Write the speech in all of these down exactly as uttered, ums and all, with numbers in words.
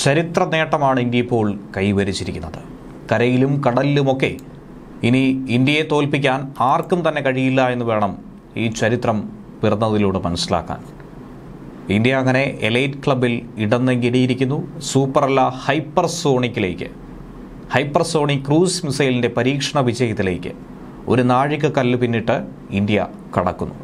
ചരിത്ര നേട്ടമാണ് ഇന്ത്യ ഇപ്പോൾ കൈവരിച്ചിരിക്കുന്നത്. കരയിലും കടലിലുമൊക്കെ ഇനി ഇന്ത്യയെ തോൽപ്പിക്കാൻ ആർക്കും തന്നെ കഴിയില്ല എന്ന് വേണം ഈ ചരിത്രം പിറന്നതിലൂടെ മനസ്സിലാക്കാൻ. ഇന്ത്യ അങ്ങനെ എലൈറ്റ് ക്ലബിൽ ഇടം നേടിയിരിക്കുന്നു. സൂപ്പറല്ല ഹൈപ്പർസോണിക്കിലേക്ക്, ഹൈപ്പർസോണിക് ക്രൂസ് മിസൈലിൻ്റെ പരീക്ഷണ വിജയത്തിലേക്ക് ഒരു നാഴികക്കല്ല് പിന്നിട്ട് ഇന്ത്യ കടക്കുന്നു.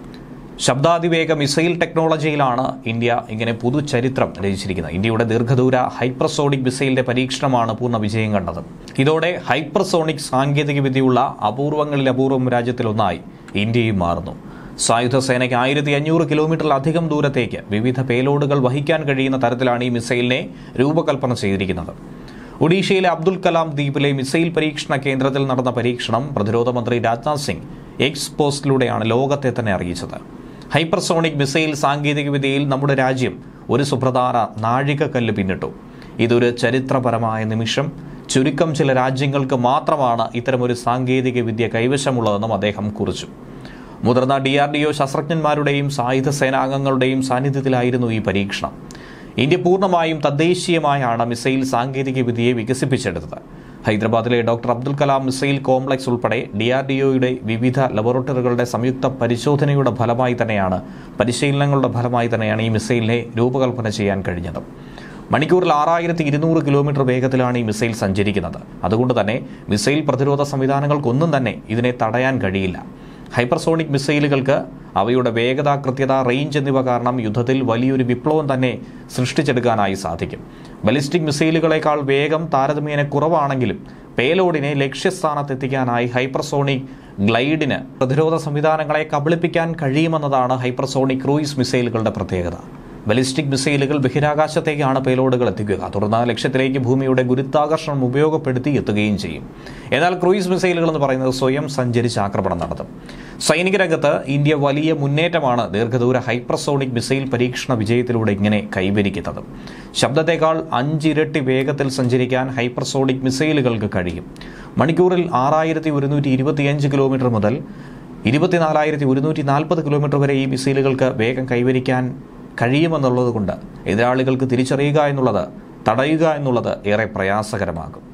ശബ്ദാതിവേഗ മിസൈൽ ടെക്നോളജിയിലാണ് ഇന്ത്യ ഇങ്ങനെ പുതുചരിത്രം രചിച്ചിരിക്കുന്നത്. ഇന്ത്യയുടെ ദീർഘദൂര ഹൈപ്പർസോണിക് മിസൈലിന്റെ പരീക്ഷണമാണ് പൂർണ്ണ വിജയം കണ്ടത്. ഇതോടെ ഹൈപ്പർസോണിക് സാങ്കേതികവിദ്യയുള്ള അപൂർവങ്ങളിൽ അപൂർവം രാജ്യത്തിലൊന്നായി ഇന്ത്യയും മാറുന്നു. സായുധ സേനയ്ക്ക് ആയിരത്തി അഞ്ഞൂറ് കിലോമീറ്ററിലധികം ദൂരത്തേക്ക് വിവിധ പേലോഡുകൾ വഹിക്കാൻ കഴിയുന്ന തരത്തിലാണ് ഈ മിസൈലിനെ രൂപകൽപ്പന ചെയ്തിരിക്കുന്നത്. ഒഡീഷയിലെ അബ്ദുൽ കലാം ദ്വീപിലെ മിസൈൽ പരീക്ഷണ കേന്ദ്രത്തിൽ നടന്ന പരീക്ഷണം പ്രതിരോധ മന്ത്രി രാജ്നാഥ് സിംഗ് എക്സ് പോസ്റ്റിലൂടെയാണ് ലോകത്തെ തന്നെ അറിയിച്ചത്. ഹൈപ്പർസോണിക് മിസൈൽ സാങ്കേതികവിദ്യയിൽ നമ്മുടെ രാജ്യം ഒരു സുപ്രധാന നാഴികക്കല്ല് പിന്നിട്ടു. ഇതൊരു ചരിത്രപരമായ നിമിഷം. ചുരുക്കം ചില രാജ്യങ്ങൾക്ക് മാത്രമാണ് ഇത്തരമൊരു സാങ്കേതിക വിദ്യ കൈവശമുള്ളതെന്നും അദ്ദേഹം കുറിച്ചു. മുതിർന്ന ഡി ആർ ഡി ഒ ശാസ്ത്രജ്ഞന്മാരുടെയും സായുധ സേനാംഗങ്ങളുടെയും സാന്നിധ്യത്തിലായിരുന്നു ഈ പരീക്ഷണം. ഇന്ത്യ പൂർണ്ണമായും തദ്ദേശീയമായാണ് മിസൈൽ സാങ്കേതിക വിദ്യയെ വികസിപ്പിച്ചെടുത്തത്. ഹൈദരാബാദിലെ doctor Abdul Kalam missile complex ഉൾപ്പെടെ ഡി ആർ ഡി ഒയുടെ വിവിധ ലബോറട്ടറികളുടെ സംയുക്ത പരിശോധനയുടെ ഫലമായി തന്നെയാണ് പരിശീലനങ്ങളുടെ ഫലമായി തന്നെയാണ് ഈ മിസൈലിനെ രൂപകൽപ്പന ചെയ്യാൻ കഴിഞ്ഞത്. മണിക്കൂറിൽ ആറായിരത്തി ഇരുന്നൂറ് കിലോമീറ്റർ വേഗത്തിലാണ് ഈ മിസൈൽ സഞ്ചരിക്കുന്നത്. അതുകൊണ്ട് തന്നെ മിസൈൽ പ്രതിരോധ സംവിധാനങ്ങൾക്കൊന്നും തന്നെ ഇതിനെ തടയാൻ കഴിയില്ല. ഹൈപ്പർസോണിക് മിസൈലുകൾക്ക് അവയുടെ വേഗത, കൃത്യത, റേഞ്ച് എന്നിവ കാരണം യുദ്ധത്തിൽ വലിയൊരു വിപ്ലവം തന്നെ സൃഷ്ടിച്ചെടുക്കാനായി സാധിക്കും. ബലിസ്റ്റിക് മിസൈലുകളേക്കാൾ വേഗം താരതമ്യേന കുറവാണെങ്കിലും പേലോഡിനെ ലക്ഷ്യസ്ഥാനത്തെത്തിക്കാനായി ഹൈപ്പർസോണിക് ഗ്ലൈഡിന് പ്രതിരോധ സംവിധാനങ്ങളെ കബളിപ്പിക്കാൻ കഴിയുമെന്നതാണ് ഹൈപ്പർസോണിക് ക്രൂയിസ് മിസൈലുകളുടെ പ്രത്യേകത. ബലിസ്റ്റിക് മിസൈലുകൾ ബഹിരാകാശത്തേക്കാണ് പേലോഡുകൾ എത്തിക്കുക. തുടർന്ന് ലക്ഷ്യത്തിലേക്ക് ഭൂമിയുടെ ഗുരുത്വാകർഷണം ഉപയോഗപ്പെടുത്തി എത്തുകയും ചെയ്യും. എന്നാൽ ക്രൂയിസ് മിസൈലുകൾ എന്ന് പറയുന്നത് സ്വയം സഞ്ചരിച്ച് ആക്രമണം നടത്തും. സൈനിക രംഗത്ത് ഇന്ത്യ വലിയ മുന്നേറ്റമാണ് ദീർഘദൂര ഹൈപ്പർസോണിക് മിസൈൽ പരീക്ഷണ വിജയത്തിലൂടെ ഇങ്ങനെ കൈവരിക്കുന്നത്. ശബ്ദത്തേക്കാൾ അഞ്ചിരട്ടി വേഗത്തിൽ സഞ്ചരിക്കാൻ ഹൈപ്പർസോണിക് മിസൈലുകൾക്ക് കഴിയും. മണിക്കൂറിൽ ആറായിരത്തി ഒരുന്നൂറ്റി ഇരുപത്തിയഞ്ച് കിലോമീറ്റർ മുതൽ ഇരുപത്തിനാലായിരത്തി ഒരുന്നൂറ്റി നാൽപ്പത് കിലോമീറ്റർ വരെ ഈ മിസൈലുകൾക്ക് വേഗം കൈവരിക്കാൻ കഴിയുമെന്നുള്ളത് കൊണ്ട് എതിരാളികൾക്ക് തിരിച്ചറിയുക എന്നുള്ളത്, തടയുക എന്നുള്ളത് ഏറെ പ്രയാസകരമാകും.